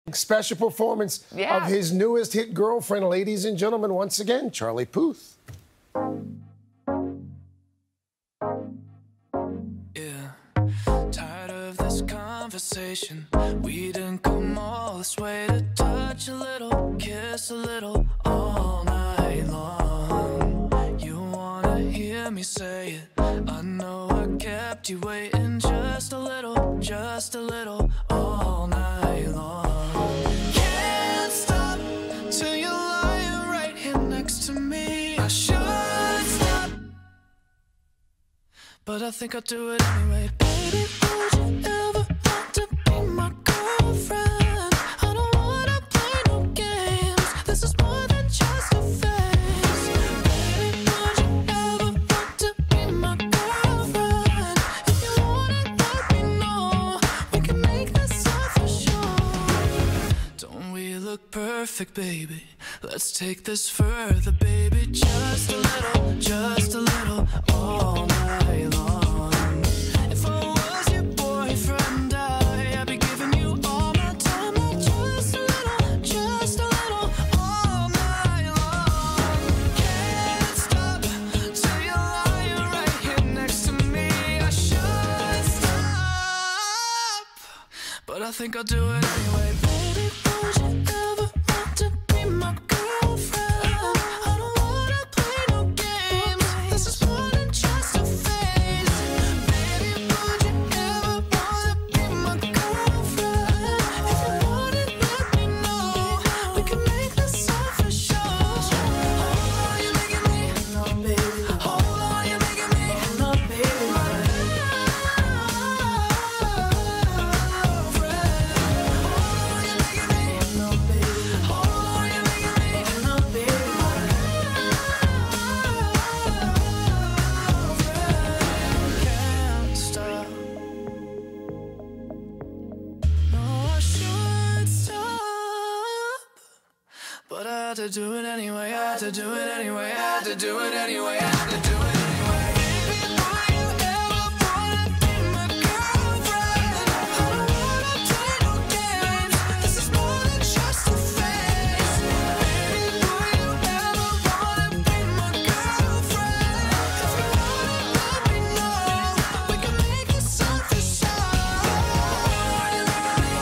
Special performance of his newest hit, Girlfriend. Ladies and gentlemen, once again, Charlie Puth. Yeah, tired of this conversation. We didn't come all this way to touch a little, kiss a little, all night long. You wanna hear me say it? I know I kept you waiting just a little, all night long. Can't stop till you're lying right here next to me. I should stop, but I think I'll do it anyway. Baby, would you ever want to be my girlfriend? I don't wanna play no games. This is more than just a phase. Baby, would you ever want to be my girlfriend? If you want it, let me know. We can make this up for sure. Don't we look perfect, baby? Let's take this further, baby. Just a little, all night long. If I was your boyfriend, I'd be giving you all my time. Like just a little, all night long. Can't stop till you're lying right here next to me. I should stop, but I think I'll do it anyway. Baby, would you ever want to be my girlfriend? I don't wanna play no games. This is more than just a phase. Baby, would you ever wanna be my girlfriend? If you want it, let me know. We can make this up for sure. Hold on, you're making me. No, baby. Hold on, you're making me. No, baby. My but I had to do it anyway, I had to do it anyway, I had to do it anyway, I had to do it anyway. Baby, would you ever wanna be my girlfriend? I don't wanna play no games. This is more than just a phase. Baby, would you ever wanna be my girlfriend? If you want it, let me know. We can make this up for sure. You're making me,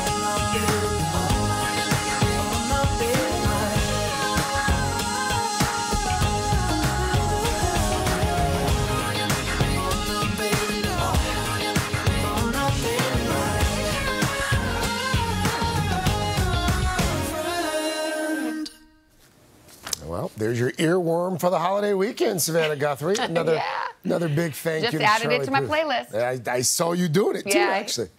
Well, there's your earworm for the holiday weekend, Savannah Guthrie. Another big thank you to Charlie Just added it to my Puth. playlist. I saw you doing it, too, actually.